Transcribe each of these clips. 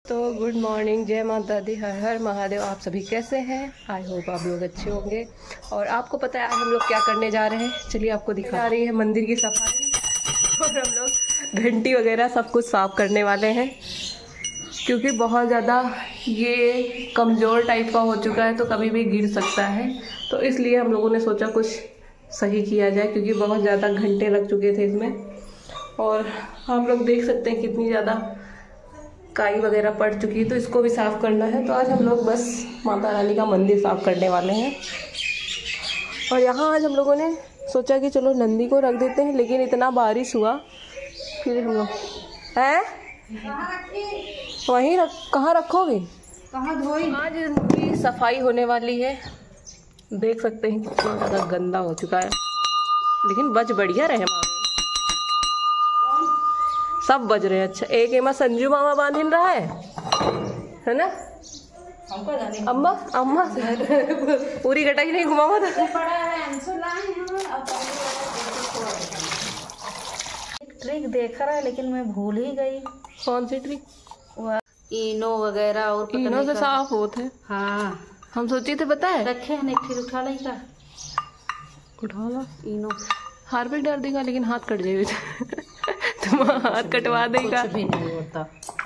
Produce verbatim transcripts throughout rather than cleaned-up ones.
तो good morning, जय माता दी, हर हर महादेव। आप सभी कैसे हैं? आई होप आप लोग अच्छे होंगे। और आपको पता है आज हम लोग क्या करने जा रहे हैं? चलिए आपको दिखा रही है मंदिर की सफाई। और हम लोग घंटी वगैरह सब कुछ साफ करने वाले हैं, क्योंकि बहुत ज़्यादा ये कमज़ोर टाइप का हो चुका है तो कभी भी गिर सकता है। तो इसलिए हम लोगों ने सोचा कुछ सही किया जाए, क्योंकि बहुत ज़्यादा घंटे लग चुके थे इसमें। और हम लोग देख सकते हैं कितनी ज़्यादा काई वगैरह पड़ चुकी है, तो इसको भी साफ़ करना है। तो आज हम लोग बस माता रानी का मंदिर साफ़ करने वाले हैं। और यहाँ आज हम लोगों ने सोचा कि चलो नंदी को रख देते हैं, लेकिन इतना बारिश हुआ फिर हम लोग हैं वहीं रख कहाँ रखोगे, कहाँ धोई। आज इनकी सफाई होने वाली है। देख सकते हैं कितना ज़्यादा गंदा हो चुका है, लेकिन बच बढ़िया रहे मामी, सब बज रहे हैं। अच्छा, एक एमा संजू मामा बांधिन रहा है है ना? अम्मा अम्मा पूरी कटाई नहीं घुमावा था। एक ट्रिक देख रहा है, लेकिन मैं भूल ही गई। कौन सी ट्रिक? इनो वगैरह और इनो से साफ होते हैं। हाँ, हम सोचे थे पता है रखे हैं, एक फिर उठा ली का उठा ला इनो हार्पिक डाल देगा, लेकिन हाथ कट जाएगा। तुम हाथ कटवा देगा, कुछ भी नहीं होता।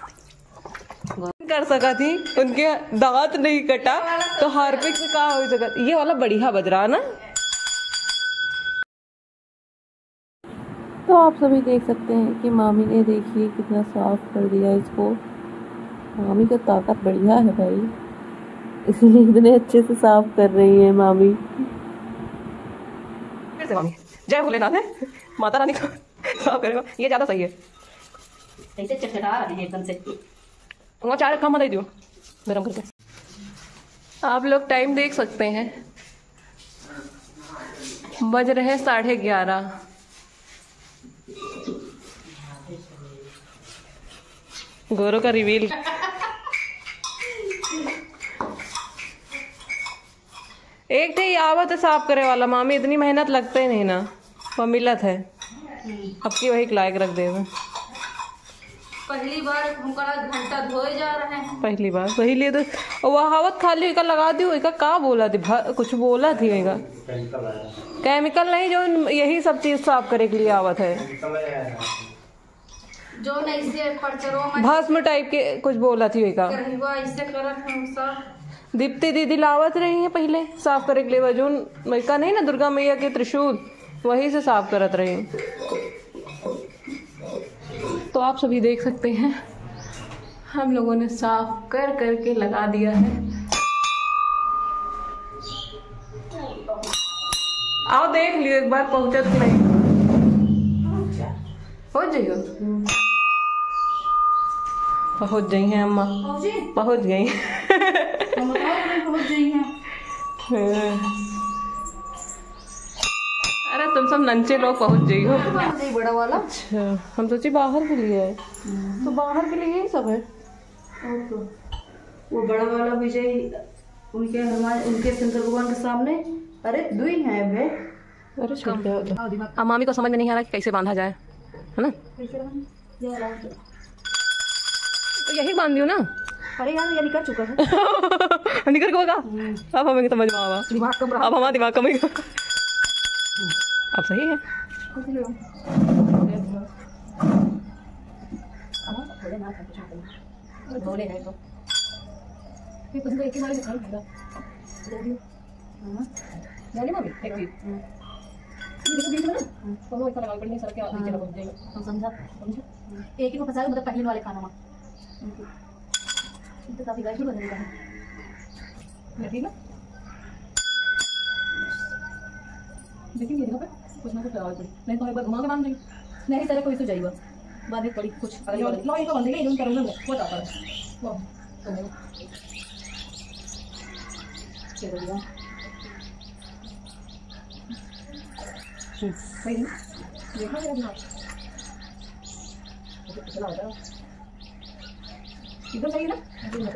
कर सका थी, उनके दांत नहीं कटा तो हार्पिक से कहा हो सका। ये वाला बढ़िया बज रहा ना। तो आप सभी देख सकते हैं कि मामी ने देखिए कितना साफ कर दिया इसको। मामी का ताकत बढ़िया है भाई, इसलिए इतने अच्छे से साफ कर रही है मामी। फिर से मामी जय भोलेनाथ है, माता रानी को साफ करेगा, ये ज्यादा सही है। ऐसे चटचटा रही है एकदम से। वहाँ चाय रखा मत दियो गरम करके। आप लोग टाइम देख सकते हैं, बज रहे हैं साढ़े ग्यारह। गोरो का रिवील। एक थे आवत है साफ करे वाला, मामी इतनी मेहनत लगते नहीं ना, वो मिलत है अब की वही लायक रख दे। पहली बार हमका घंटा धोए जा रहे हैं, पहली बार वही लिए तो वह हावत खाली इका लगा दी। इका का बोला थी, कुछ बोला थी इका केमिकल नहीं, जो यही सब चीज साफ करे के लिए आवत है, जो नहीं से भस्म टाइप के कुछ बोला थी इका। दीप्ति दीदी लावत रही है पहले साफ करे के लिए, जो इका नहीं ना दुर्गा मैया के त्रिशूल, वही से साफ करत रही। तो आप सभी देख सकते हैं हम लोगों ने साफ कर करके लगा दिया है। आओ देख लियो एक बार पहुंचत कि नहीं। पहुंच जाइयो, पहुंच गई हैं अम्मा, पहुंच गई पहुंच गई हैं। अरे तुम सब नंचे लोग पहुंच गई हो। बड़ा वाला। अच्छा, हम सोचे बाहर के लिए है, तो बाहर के लिए यही सब है। तो वो बड़ा वाला विजय उनके हनुमान उनके शंकर भगवान के सामने, अरे दुई है बे। अरे छोड़ दो, अब मामी को समझ में नहीं आ रहा कि कैसे बांधा जाए, है ना? तो यही बांध दियो ना। अरे यार ये निकल चुका है। निकल होगा, अब हमें समझ में आवा, दिमाग कम रहा, अब हमारा दिमाग कम। अब सही है। बोले है तो फिर तुमको एक ही बार निकाल देगा। जाने मम्मी एक चीज ये देखो बीच में ना दोनों ऐसा लगा पड़ने सर के नीचे लग जाएगा। हम समझा समझो, एक ही को फंसा मतलब पहले वाले खाना में तो काफी गाइड बन जाएगा। ठीक है, लेकिन ये देखो पे कुछ ना कुछ लगाओ पड़ी, नहीं तो एक बार घुमा के बांध देंगे, नहीं तरह कोई तो जाएगा बाद में पड़ी कुछ अगली वाली लो इनको बांध देंगे, इधर करूंगा वो आता है वो तो चलो दिया सही है। देखो जरा दिमाग तो चला होता है इधर सही है ना।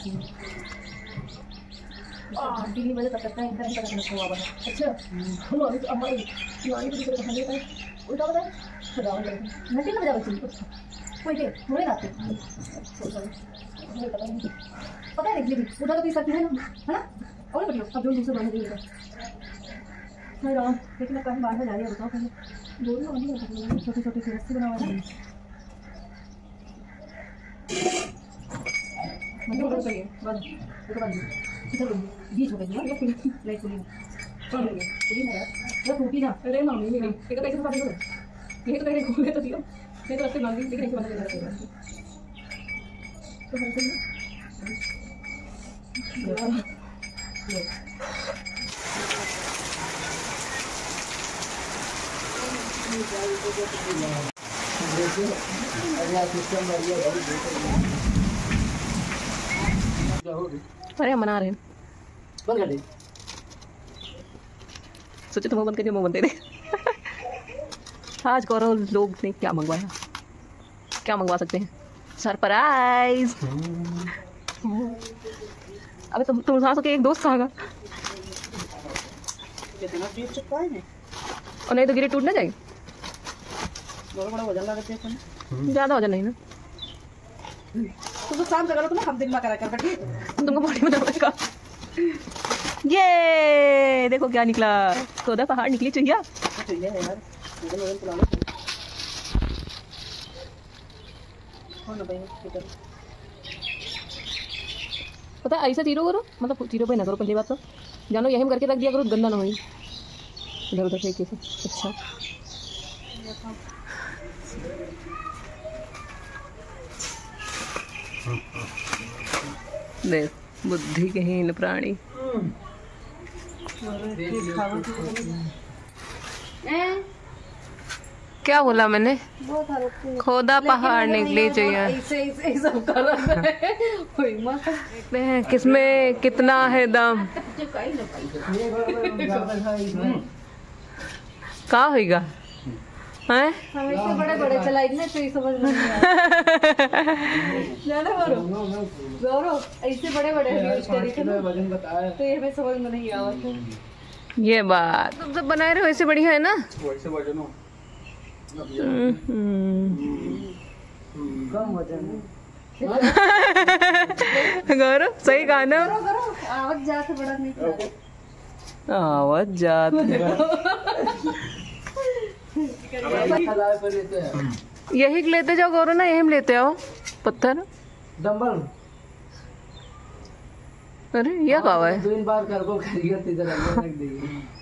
आंटी की वजह तब तक है इधर तक रखा हुआ है। अच्छा हम अभी तो हमारी दिवाली की तरह खाने का उल्टा बताए सजाओ घंटे में बजा बच्ची कोई के मुझे रात पता है देख उधर तो तीस सकती है ना, है ना? और बढ़िया अब जो दूसरे बने देंगे नहीं रहा लेकिन मैं कहीं बाहर में जा रही है बताओ पहले दो ही बनी छोटे छोटे से रस्सी बना हुआ है मतलब तो चाहिए बस देखो बंद इधर बीच हो गई ये पूरी लाइट पूरी चल रही है पूरी ना यार ये टूटी ना अरे मम्मी मेरी ये तो कैसे बता दो ये तो मेरे खोले तो दियो मैं तो रस्ते मांग ली लेकिन ऐसे बंद कर देना तो हर कोई अरे हम बना रहे हैं बंद कर दे सोचे तो मुँह बंद करके मुँह बंद दे दे आज गौरव लोग ने क्या मंगवाया, क्या मंगवा सकते हैं? सरप्राइज। अबे तुम तुम सांसों के एक दोस्त कहाँ गया? कितना पीस चुका है और नहीं तो गिरे टूट ना जाएगी। बड़ा बड़ा वजन लगा देते हैं ज़्यादा वजन नहीं ना तो तो शाम करो तो ना हम दिन में करा कर बैठी तुमको बॉडी में दर्द का। ये देखो क्या निकला, खोदा पहाड़ निकली चुहिया। चाहिए यार वजन वजन चला लो हो ना भाई किधर पता है ऐसा जीरो करो, मतलब जीरो पे ना करो, पहली बात तो जानो यही में करके रख दिया करो, गंदा ना हो इधर उधर से कैसे। अच्छा देख बुद्धिहीन प्राणी। क्या बोला मैंने? खोदा पहाड़ निकली चाहिए। देखते हैं किसमें कितना है दम। क्या होगा हैं? हमेशा बड़े बड़े चलाएंगे ना तो ये समझ में नहीं आया गौरव गौरव ऐसे बड़े बड़े यूज करी थे वजन बताया तो ये हमें समझ में नहीं आया था। ये बात तुम सब बनाए रहे हो वैसे बढ़िया है ना। वैसे वजन हो कम वजन गौरव सही कहा ना। आवाज जाते बड़ा नहीं आवाज जात यही लेते जाओ गौरव ना, यही लेते आओ पत्थर डंबल। अरे ये कहा है दो बार कर को खरीद इधर रख देगी